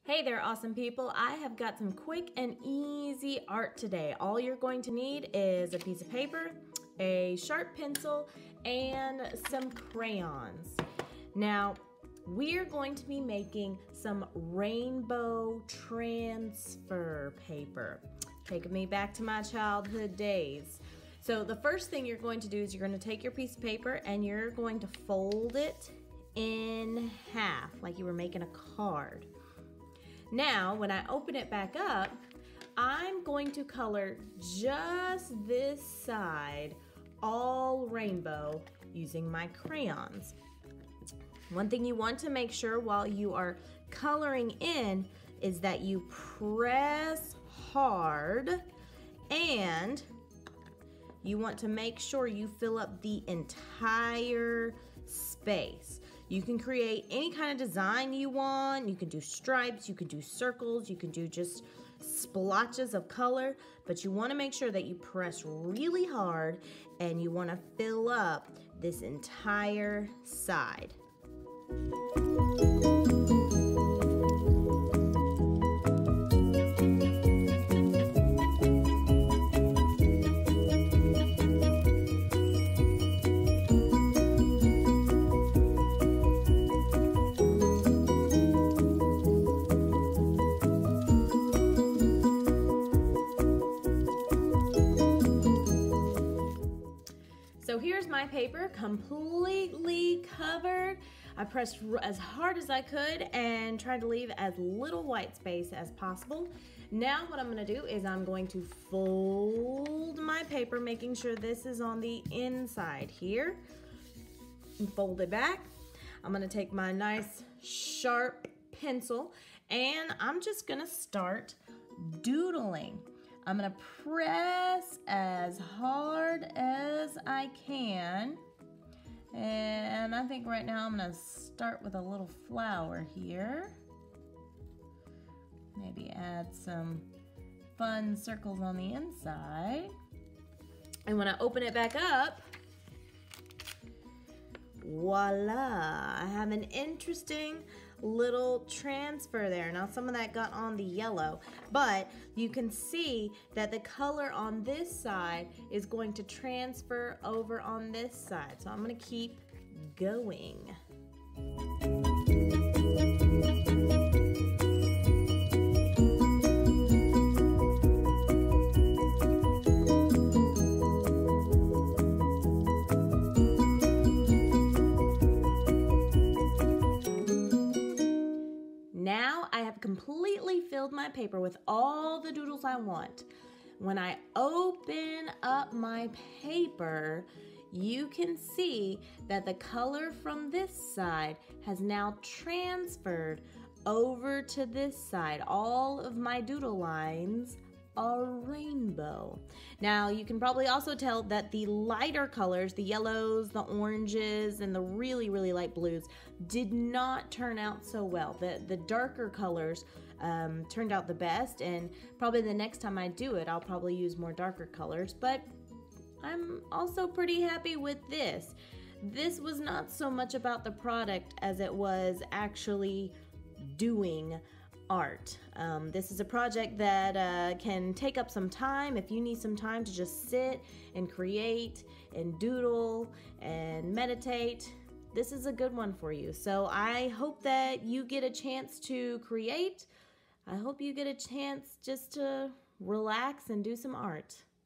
Hey there, awesome people. I have got some quick and easy art today. All you're going to need is a piece of paper, a sharp pencil, and some crayons. Now, we're going to be making some rainbow transfer paper. Taking me back to my childhood days. So the first thing you're going to do is you're going to take your piece of paper and you're going to fold it in half like you were making a card. Now, when I open it back up, I'm going to color just this side all rainbow using my crayons. One thing you want to make sure while you are coloring in is that you press hard and you want to make sure you fill up the entire space. You can create any kind of design you want. You can do stripes, you can do circles, you can do just splotches of color, but you want to make sure that you press really hard and you want to fill up this entire side. So here's my paper completely covered. I pressed as hard as I could and tried to leave as little white space as possible. Now what I'm going to do is I'm going to fold my paper, making sure this is on the inside here. And fold it back. I'm going to take my nice sharp pencil and I'm just going to start doodling. I'm gonna press as hard as I can. And I think right now I'm gonna start with a little flower here. Maybe add some fun circles on the inside. And when I open it back up, voila, I have an interesting little transfer there. Now some of that got on the yellow, but you can see that the color on this side is going to transfer over on this side. So I'm going to keep going. Now I have completely filled my paper with all the doodles I want. When I open up my paper, you can see that the color from this side has now transferred over to this side. All of my doodle lines are rainbow. Now you can probably also tell that the lighter colors, the yellows, the oranges, and the really, really light blues did not turn out so well. The darker colors turned out the best, and probably the next time I do it, I'll probably use more darker colors, but I'm also pretty happy with this. This was not so much about the product as it was actually doing art. This is a project that can take up some time. If you need some time to just sit and create and doodle and meditate, this is a good one for you. So I hope that you get a chance to create. I hope you get a chance just to relax and do some art.